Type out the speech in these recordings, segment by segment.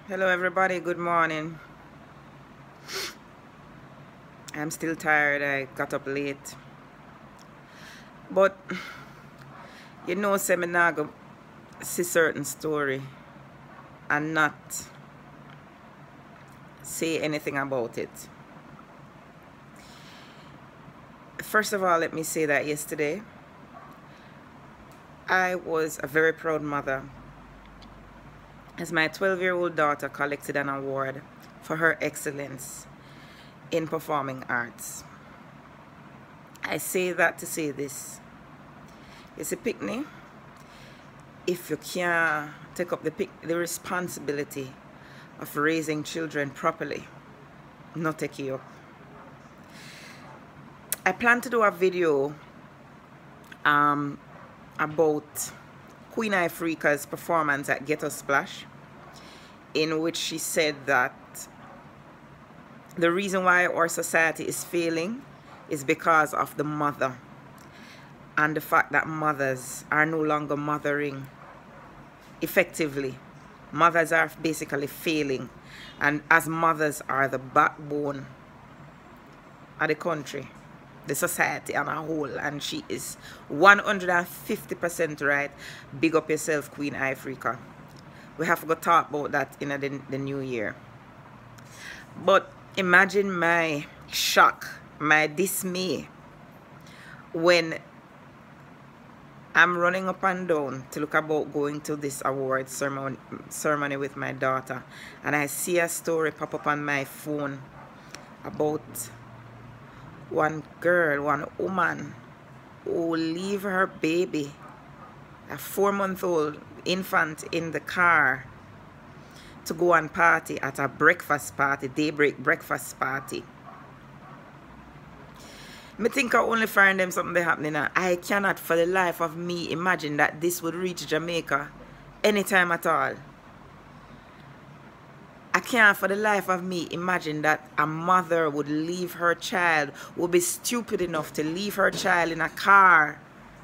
Hello everybody, good morning. I'm still tired, I got up late. But you know, say me nah go see certain story and not say anything about it. First of all, let me say that yesterday I was a very proud mother as my 12-year-old daughter collected an award for her excellence in performing arts. I say that to say this. You see, Pickney, if you can't take up the responsibility of raising children properly, not take you up. I plan to do a video about Queen Ifrica's performance at Ghetto Splash, in which she said that the reason why our society is failing is because of the mother and the fact that mothers are no longer mothering effectively. Mothers are basically failing, and as mothers are the backbone of the country, the society on a whole, and she is 150% right. Big up yourself, Queen Ifrica. We have to talk about that in the new year. But imagine my shock, my dismay when I'm running up and down to look about going to this award ceremony with my daughter, and I see a story pop up on my phone about one girl, one woman who leave her baby, a 4-month-old infant, in the car to go and party at a breakfast party, daybreak breakfast party. Me think I only find them something happening now. I cannot for the life of me imagine that this would reach Jamaica anytime at all. I can't for the life of me imagine that a mother would leave her child, would be stupid enough to leave her child in a car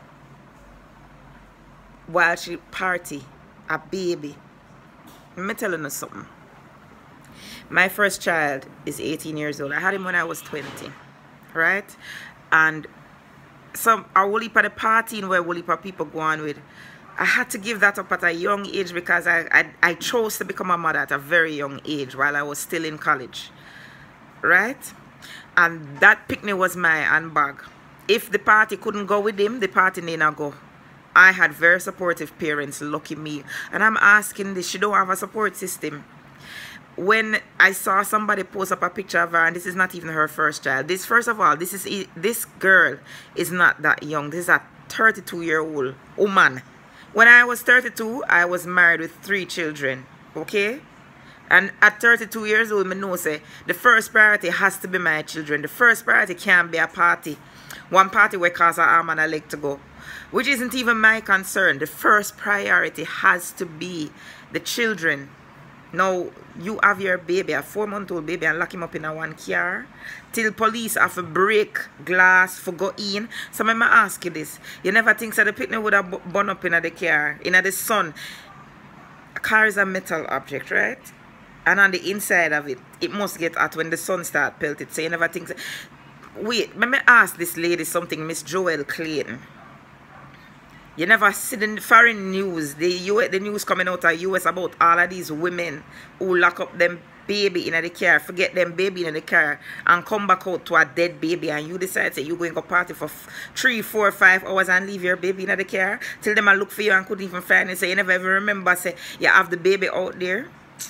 while she party, a baby. Let me tell you something. My first child is 18 years old. I had him when I was 20, right? And a whole heap of the partying where a whole heap of people go on with, I had to give that up at a young age because I chose to become a mother at a very young age while I was still in college, right? And that picnic was my handbag. If the party couldn't go with him, the party need not go. I had very supportive parents, lucky me. And I'm asking this, she don't have a support system. When I saw somebody post up a picture of her, and this is not even her first child. First of all, this girl is not that young. This is a 32-year-old woman. When I was 32, I was married with 3 children, okay? And at 32 years old, I know say the first priority has to be my children. The first priority can't be a party. One party where cause an arm and a leg to go, which isn't even my concern. The first priority has to be the children. Now, you have your baby, a 4-month-old baby, and lock him up in a one car till police have to break glass for go in. So I ask you this. You never think that the picnic would have burned up in the car, in the sun. A car is a metal object, right? And on the inside of it, it must get hot when the sun starts pelted. So you never think... Wait, let me ask this lady something, Miss Joel Clayton. You never see the foreign news, the news coming out of US about all of these women who lock up them baby in the car, forget them baby in the car, and come back out to a dead baby, and you decide say you're going to party for 3, 4, 5 hours and leave your baby in the car till them I look for you and couldn't even find it. So you never ever remember say you have the baby out there.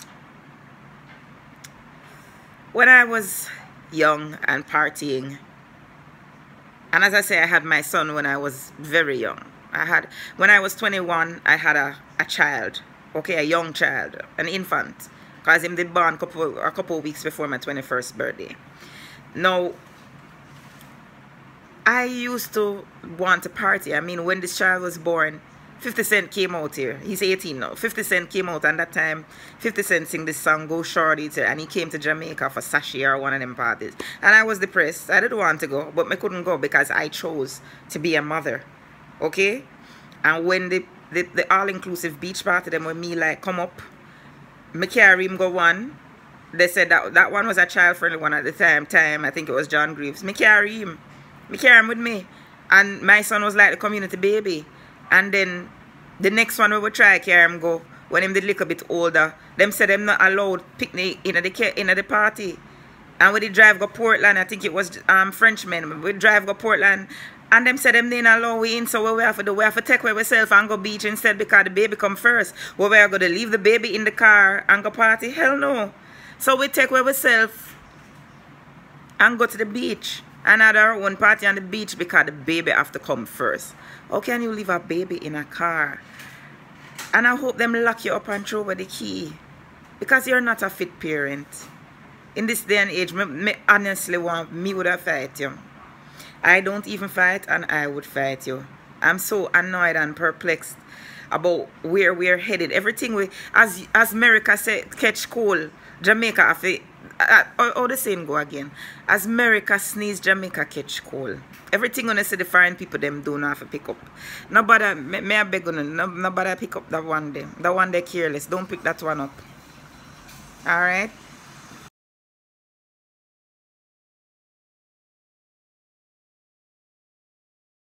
When I was young and partying, and as I say, I had my son when I was very young. When I was 21, I had a child, okay, a young child, an infant, because him did born a couple of weeks before my 21st birthday. Now, I used to want to party. I mean, when this child was born, 50 Cent came out here. He's 18 now. 50 Cent came out, and that time 50 Cent sing this song Go Shorty, and he came to Jamaica for Sashi or one of them parties. And I was depressed. I didn't want to go, but I couldn't go because I chose to be a mother. Okay? And when the all-inclusive beach party, them with me like come up, me carry him go one. They said that one was a child-friendly one at the time. I think it was John Greaves. Me carry him with me. And my son was like the community baby. And then the next one we would try carry him go when him did a little bit older. Them said them not allowed picnic in the party. And we did drive go Portland, I think it was Frenchmen. We drive go Portland. And them said them didn't allow we in, so what we have to do, we have to take away ourselves and go beach instead because the baby come first. Well, we are going to leave the baby in the car and go party? Hell no. So we take away ourselves and go to the beach and have our own party on the beach because the baby have to come first. How can you leave a baby in a car? And I hope them lock you up and throw away the key because you're not a fit parent. In this day and age, me honestly want me would have fight you. I don't even fight and I would fight you. I'm so annoyed and perplexed about where we're headed. Everything we, as America said, catch cold, Jamaica have to, how the saying go again? As America sneeze, Jamaica catch cold. Everything when I say the foreign people them do not have to pick up. Nobody, may I beg on nobody pick up that one day. That one day careless. Don't pick that one up. Alright?